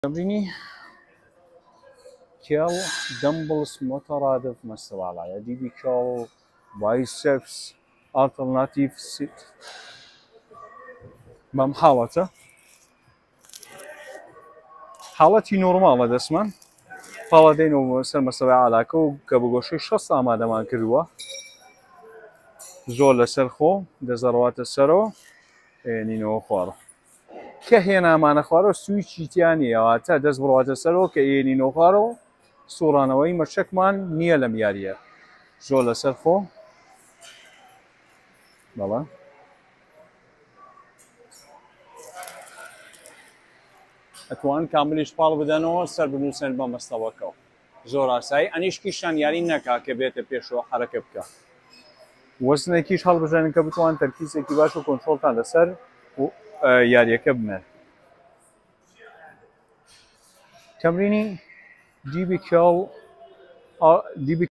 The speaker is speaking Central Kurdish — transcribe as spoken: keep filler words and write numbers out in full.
تمريني كيل دمبلز مترادف مستوى على دي بي كيل بايسبس alternative sit بام حالته حالتي نورمالة دسما فالدين وسر مستوى على كو كبوشي شخص ما دمان كدوا زول سرخو دزروات السرو نينو خوارو كهينا ما نخوارو سويتشي تياني واتا دزبروات السرو كيني نوخارو سورانوي مشكمان نيا لم ياريه زول سرخو بلا اتوان كامليش بال بدنو سر بنوسن بمستوكو زور اساي انيش كيشان ياري نكا كبيت بيشو حركه بك وزن كيش حال بزن كبتوان تركيز كي باشو كنترول تاع سر و ياري كبمر تمريني دي بي كيل دي بي